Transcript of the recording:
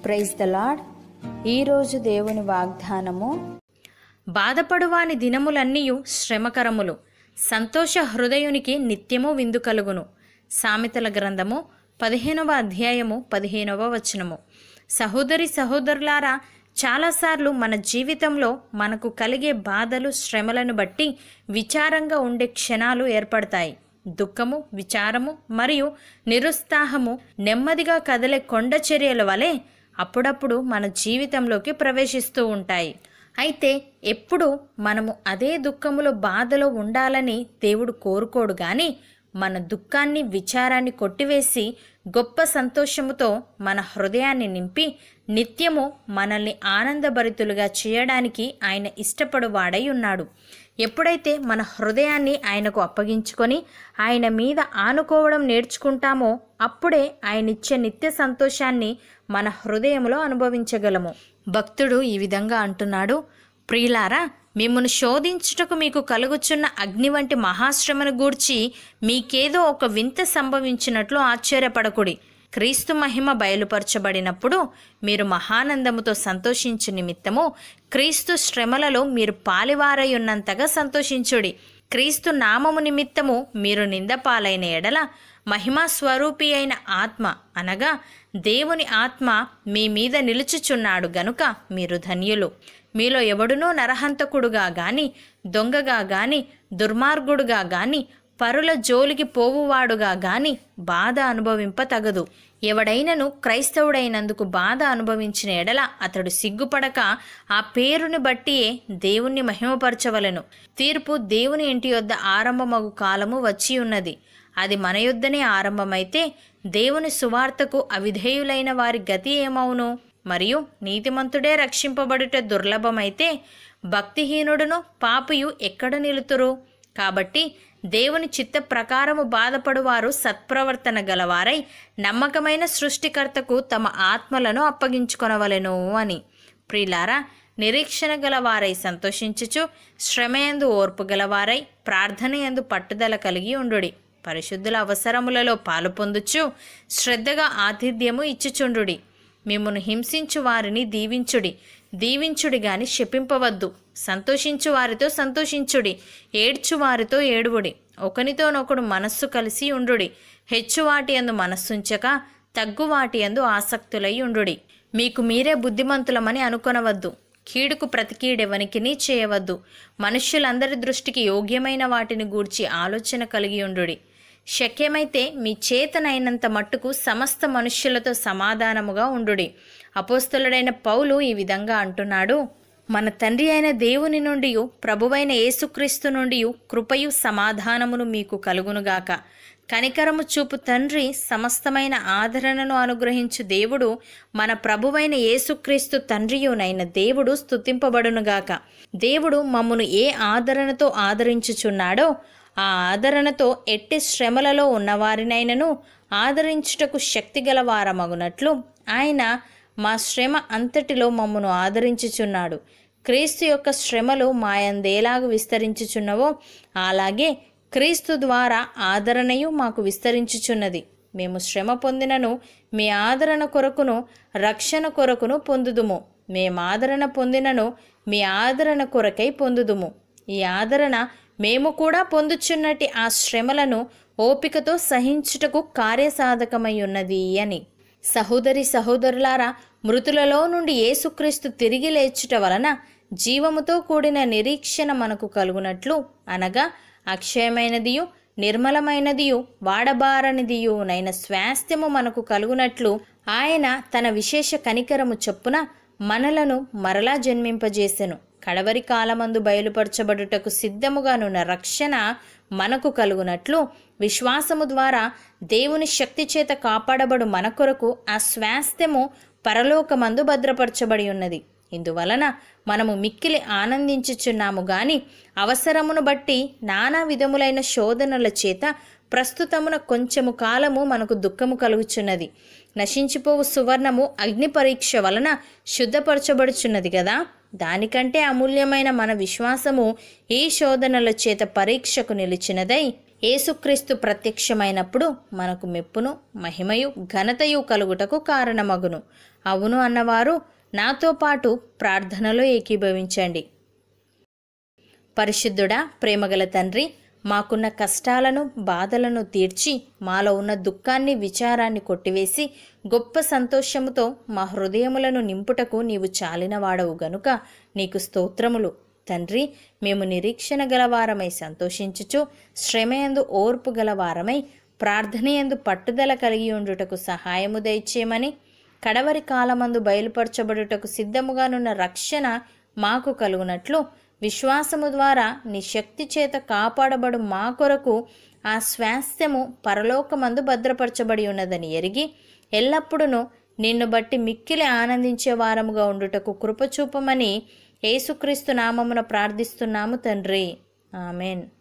Praise the lord. ఈరోజు దేవుని వాగ్దానము, బాధపడువాని దినములన్నీయు శ్రమకరములు, సంతోష హృదయునికి నిత్యము విందు కలుగును. సామెతల గ్రంథము 15వ అధ్యాయము 15వ వచనము. సహోదరి సహోదరులారా, చాలాసార్లు మన జీవితంలో మనకు కలిగే బాధలు శ్రమలను బట్టి విచారంగా ఉండే క్షణాలు ఏర్పడతాయి. దుఃఖము, విచారము మరియు నిరుత్సాహము నెమ్మదిగా కదిలే కొండ చర్యల వలె అప్పుడప్పుడు మన జీవితంలోకి ప్రవేశిస్తూ ఉంటాయి. అయితే ఎప్పుడు మనము అదే దుఃఖములో బాధలో ఉండాలని దేవుడు కోరుకోడు గాని మన దుఃఖాన్ని, విచారాన్ని కొట్టివేసి గొప్ప సంతోషముతో మన హృదయాన్ని నింపి నిత్యము మనల్ని ఆనందభరితులుగా చేయడానికి ఆయన ఇష్టపడువాడై ఉన్నాడు. ఎప్పుడైతే మన హృదయాన్ని ఆయనకు అప్పగించుకొని ఆయన మీద ఆనుకోవడం నేర్చుకుంటామో అప్పుడే ఆయన ఇచ్చే నిత్య సంతోషాన్ని మన హృదయంలో అనుభవించగలము. భక్తుడు ఈ విధంగా అంటున్నాడు, ప్రియులారా, మిమ్మును శోధించుటకు మీకు కలుగుచున్న అగ్ని వంటి మహాశ్రమను గూర్చి మీకేదో ఒక వింత సంభవించినట్లు ఆశ్చర్యపడకుడి. క్రీస్తు మహిమ బయలుపరచబడినప్పుడు మీరు మహానందముతో సంతోషించు నిమిత్తము క్రీస్తు శ్రమలలో మీరు పాలివారై ఉన్నంతగా సంతోషించుడి. క్రీస్తు నామము నిమిత్తము మీరు నిందపాలైన ఎడల మహిమా స్వరూపి అయిన ఆత్మ అనగా దేవుని ఆత్మ మీ మీద నిలుచుచున్నాడు గనుక మీరు ధన్యులు. మీలో ఎవడునూ నరహంతకుడుగా గాని, దొంగగా గాని, దుర్మార్గుడుగా గాని, పరుల జోలికి పోవువాడుగా గాని బాధ అనుభవింపతగదు. ఎవడైనను క్రైస్తవుడైనందుకు బాధ అనుభవించిన ఎడల అతడు సిగ్గుపడక ఆ పేరుని బట్టియే దేవుణ్ణి మహిమపరచవలెను. తీర్పు దేవుని ఇంటి యొద్ద ఆరంభమగు కాలము వచ్చి ఉన్నది. అది మన యొద్దనే ఆరంభమైతే దేవుని సువార్తకు అవిధేయులైన వారి గతి ఏమవును? మరియు నీతిమంతుడే రక్షింపబడుట దుర్లభమైతే భక్తిహీనుడును పాపియు ఎక్కడ నిలుతురు? కాబట్టి దేవుని చిత్త ప్రకారము బాధపడువారు సత్ప్రవర్తన గలవారై నమ్మకమైన సృష్టికర్తకు తమ ఆత్మలను అప్పగించుకొనవలెను అని. ప్రియులారా, నిరీక్షణ గలవారై సంతోషించుచు, శ్రమయందు ఓర్పు గలవారై, ప్రార్థనయందు పట్టుదల కలిగి ఉండుడి. పరిశుద్ధుల అవసరములలో పాలు పొందుచు శ్రద్ధగా ఆతిథ్యము ఇచ్చుచుండుడి. మిమ్మును హింసించు వారిని దీవించుడి గాని శపింపవద్దు. సంతోషించు వారితో సంతోషించుడి, ఏడ్చు వారితో ఏడువుడి. ఒకనితోనొకడు మనస్సు కలిసి ఉండుడి. హెచ్చు వాటి యందు మనస్సుంచక తగ్గు వాటి యందు ఆసక్తులై ఉండుడి. మీకు మీరే బుద్ధిమంతులమని అనుకొనవద్దు. కీడుకు ప్రతి కీడెవనికిని చేయవద్దు. మనుష్యులందరి దృష్టికి యోగ్యమైన వాటిని గూర్చి ఆలోచన కలిగి ఉండుడి. శక్యమైతే మీ చేతనైనంత మట్టుకు సమస్త మనుష్యులతో సమాధానముగా ఉండుడి. అపోస్తలుడైన పౌలు ఈ విధంగా అంటున్నాడు, మన తండ్రి అయిన దేవుని నుండి ప్రభువైన యేసుక్రీస్తు నుండి కృపయు సమాధానమును మీకు కలుగునుగాక. కనికరము చూపు తండ్రి, సమస్తమైన ఆదరణను అనుగ్రహించు దేవుడు, మన ప్రభువైన యేసుక్రీస్తు తండ్రియునైన దేవుడు స్తుతింపబడునుగాక. దేవుడు మమ్మును ఏ ఆదరణతో ఆదరించుచున్నాడో ఆ ఆదరణతో ఎట్టి శ్రమలలో ఉన్నవారినైనను ఆదరించుటకు శక్తిగల వారమగునట్లు ఆయన మా శ్రమ అంతటిలో మమ్మును ఆదరించుచున్నాడు. క్రీస్తు యొక్క శ్రమలు మాయందేలాగు విస్తరించుచున్నవో అలాగే క్రీస్తు ద్వారా ఆదరణయు మాకు విస్తరించుచున్నది. మేము శ్రమ పొందినను మీ ఆదరణ కొరకును రక్షణ కొరకును పొందుదుము. మేమాదరణ పొందినను మీ ఆదరణ కొరకై పొందుదుము. ఈ ఆదరణ మేము కూడా పొందుచున్నట్టి ఆ శ్రమలను ఓపికతో సహించుటకు కార్యసాధకమై ఉన్నది అని. సహోదరి సహోదరులారా, మృతులలో నుండి యేసుక్రీస్తు తిరిగి లేచుట వలన జీవముతో కూడిన నిరీక్షణ మనకు కలుగునట్లు, అనగా అక్షయమైనదియు నిర్మలమైనదియు వాడబారనిదియు నైన స్వాస్థ్యము మనకు కలుగునట్లు ఆయన తన విశేష కనికరము చొప్పున మనలను మరలా జన్మింపజేసెను. కడవరి కాలమందు బయలుపరచబడుటకు సిద్ధముగానున్న రక్షణ మనకు కలుగునట్లు విశ్వాసము ద్వారా దేవుని శక్తి చేత కాపాడబడు మన కొరకు ఆ స్వాస్థ్యము పరలోకమందు భద్రపరచబడి ఉన్నది. ఇందువలన మనము మిక్కిలి ఆనందించుచున్నాము గాని అవసరమును బట్టి నానా విధములైన శోధనల చేత ప్రస్తుతమున కొంచెము కాలము మనకు దుఃఖము కలుగుచున్నది. నశించిపోవు సువర్ణము అగ్ని పరీక్ష వలన శుద్ధపరచబడుచున్నది కదా. దానికంటే అమూల్యమైన మన విశ్వాసము ఈ శోధనల చేత పరీక్షకు నిలిచినదై యేసుక్రీస్తు ప్రత్యక్షమైనప్పుడు మనకు మెప్పును మహిమయు ఘనతయు కలుగుటకు కారణమగును. అవును అన్నవారు నాతో పాటు ప్రార్థనలో ఏకీభవించండి. పరిశుద్ధుడా, ప్రేమగల తండ్రి, మాకున్న కష్టాలను బాధలను తీర్చి మాలో ఉన్న దుఃఖాన్ని విచారాన్ని కొట్టివేసి గొప్ప సంతోషముతో మా హృదయములను నింపుటకు నీవు చాలినవాడవు గనుక నీకు స్తోత్రములు. తండ్రి, మేము నిరీక్షణ గలవారమై సంతోషించుచు శ్రమయందు ఓర్పు గలవారమై ప్రార్థనయందు పట్టుదల కలిగి ఉండుటకు సహాయము దయచేయమని, కడవరి కాలమందు బయలుపరచబడుటకు సిద్ధముగానున్న రక్షణ మాకు కలుగునట్లు విశ్వాసము ద్వారా నీ శక్తి చేత కాపాడబడు మా కొరకు ఆ స్వాస్థ్యము పరలోకమందు భద్రపరచబడి ఉన్నదని ఎరిగి ఎల్లప్పుడూ నిన్ను బట్టి మిక్కిలి ఆనందించే వారముగా ఉండుటకు కృపచూపమని యేసుక్రీస్తు నామమున ప్రార్థిస్తున్నాము తండ్రి. ఆమెన్.